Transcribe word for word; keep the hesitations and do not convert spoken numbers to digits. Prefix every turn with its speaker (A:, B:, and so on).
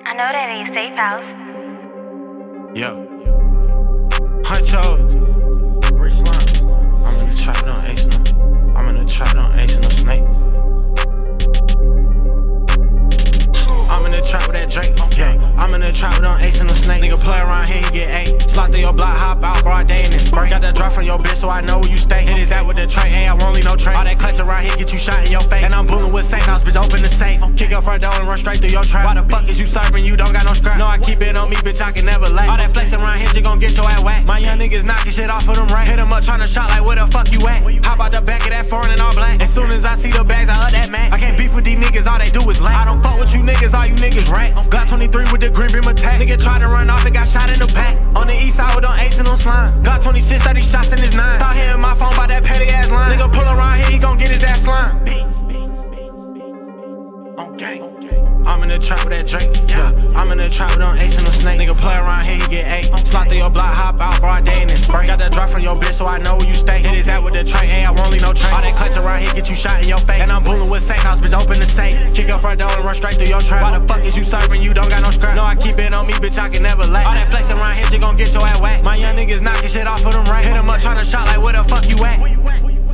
A: I know that ain't safe house.
B: Yo. Huncho. Rich Slime. I'm in the trap, don't ace no. I'm in the trap, don't ace no snake. I'm in the trap with that Drake. Yeah. I'm in the trap, don't ace no snake. Nigga play around here, he get eight. Slot through your block, hop out, broad day in this spray. Got that drop from your bitch, so I know where you stay. Hit his at with the tray, hey, I won't leave no trace. All that clutch around here, get you shot in your face. And I'm booming with safe house, bitch, open the safe. Kick your front door and run straight through your trap. Why the fuck is you serving? You don't got no scrap. No, I keep it on me, bitch, I can never lay. All that flexing around here, you gon' get your ass whack. My young niggas knocking shit off of them racks. Hit him up tryna shot like where the fuck you at? Hop out the back of that foreign and all black. As soon as I see the bags, I up that Mac. I can't beef with these niggas, all they do is laugh. I don't fuck with you niggas, all you niggas rats. Glock twenty-three with the green beam attack. Nigga tried to run off and got shot in the back. On the east side with them ace and them slime. Glock twenty-six, thirty shots in his nine. Start hitting my phone by that petty ass line. Nigga pull around here, he gon' get his ass slime. Okay. I'm in the trap with that Drake. Yeah. I'm in the trap with them ace and them snake. Nigga play around here, he get eight. Slot through your block, hop out, broad day in this spray. Got that drop from your bitch, so I know where you stay. Hit his at with the tray, hey, I won't leave no trace. All that clutch around here, get you shot in your face. And I'm booming with safe house, bitch, open the safe. Kick your front door and run straight through your trap. Why the fuck is you serving? You don't got no scrap. No, I keep it on me, bitch, I can never lay. All that flexing around here, you gon' get your ass whack. My young niggas knocking shit off of them racks. Hit him up tryna shot like where the fuck you at?